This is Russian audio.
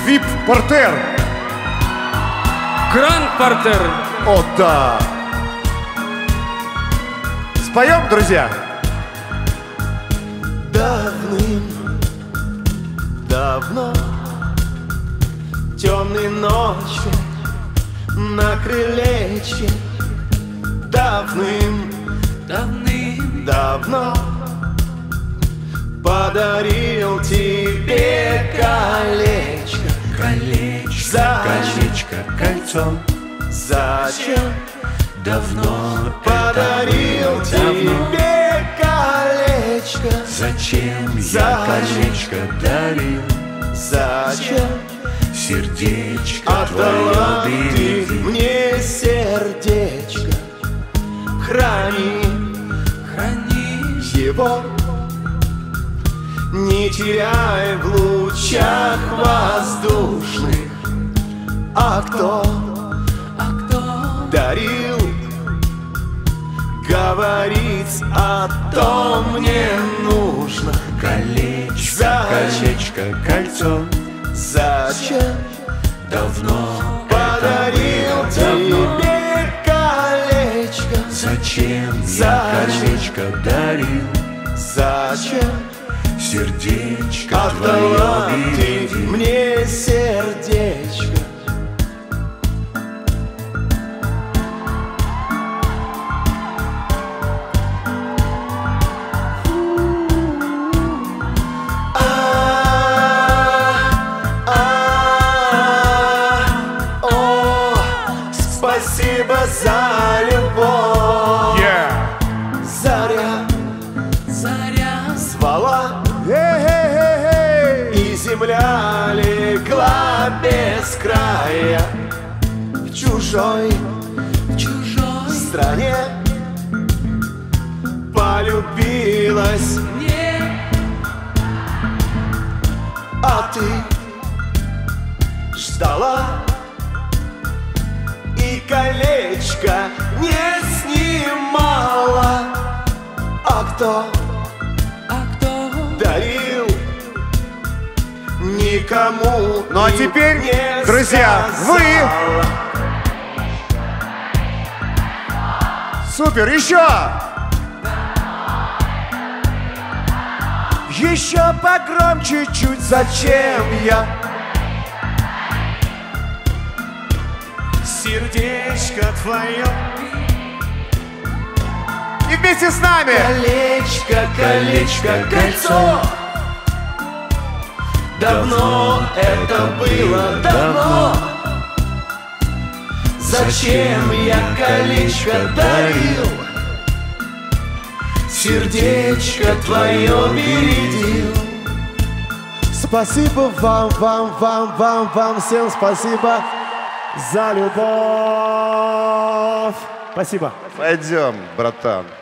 вип-портер. Гранд-портер. О, да. Споем, друзья? Давным-давно темной ночью на крылечке давным-давно подарил тебе колечко, колечко, кольцо. Зачем Давно подарил тебе колечко? Зачем я колечко дарил? Зачем Сердечко отдала твое ты береги. мне сердечко? Храни его, не теряй в лучах воздушных. А кто дарил, говорить о том мне нужно. Колечко, кольцо. Зачем Давно подарил тебе колечко? Зачем я колечко дарил? Зачем Сердечко отдала твое ты береги. мне сердечко? Спасибо за любовь. Заря звала, и земля легла без края. В чужой стране полюбилась мне, а ты ждала и колечко не снимала. А кто дарил, никому. Ну а теперь, не друзья, вы. сказала. Супер, еще! Еще погромче чуть. Зачем я сердечко твое? И вместе с нами! Колечко, кольцо. Давно это было, давно. Зачем я колечко дарил? Сердечко твое бередил. Спасибо вам, всем спасибо за любовь. Спасибо. Пойдем, братан.